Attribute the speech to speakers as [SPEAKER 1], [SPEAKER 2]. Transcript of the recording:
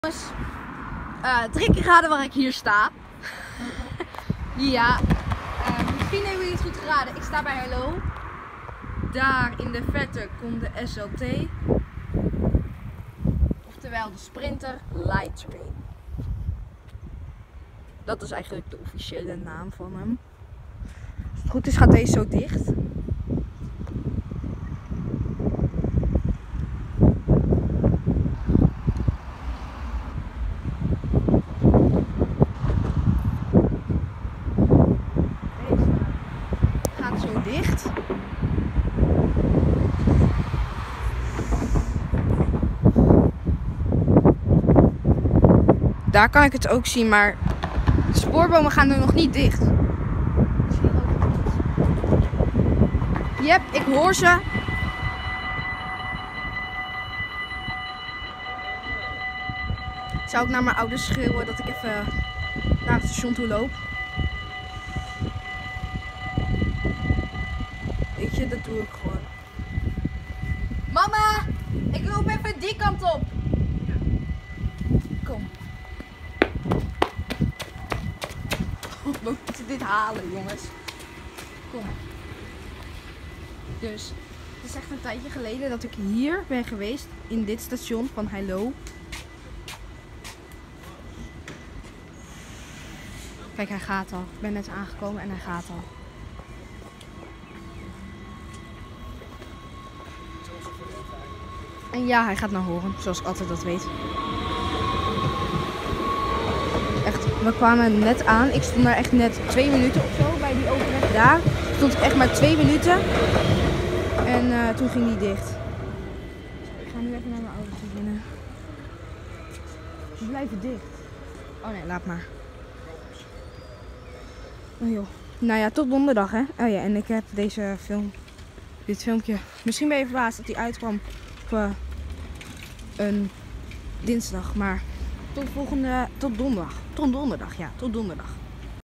[SPEAKER 1] Jongens, 3 keer raden waar ik hier sta. Ja, misschien hebben jullie het goed geraden. Ik sta bij Hello. Daar in de verte komt de SLT. Oftewel de Sprinter Light Train. Dat is eigenlijk de officiële naam van hem. Als het goed is gaat deze zo dicht. Zo dicht. Daar kan ik het ook zien, maar de spoorbomen gaan er nog niet dicht. Yep, ik hoor ze. Zou ik naar mijn ouders schreeuwen dat ik even naar het station toe loop? Weet je, dat doe ik gewoon. Mama, ik loop even die kant op. Kom. We moeten dit halen, jongens. Kom. Dus, het is echt een tijdje geleden dat ik hier ben geweest. In dit station van Hello. Kijk, hij gaat al. Ik ben net aangekomen en hij gaat al. En ja, hij gaat naar Horen, zoals ik altijd dat weet. Echt, we kwamen net aan. Ik stond daar echt net 2 minuten of zo bij die overweg. Daar stond ik echt maar 2 minuten. En toen ging die dicht. Ik ga nu even naar mijn ouders binnen. Ze blijven dicht. Oh nee, laat maar. Oh joh. Nou ja, tot donderdag hè. Oh ja, en ik heb dit filmpje. Misschien ben je verbaasd dat die uitkwam op een dinsdag, maar tot donderdag. Tot donderdag, ja, tot donderdag.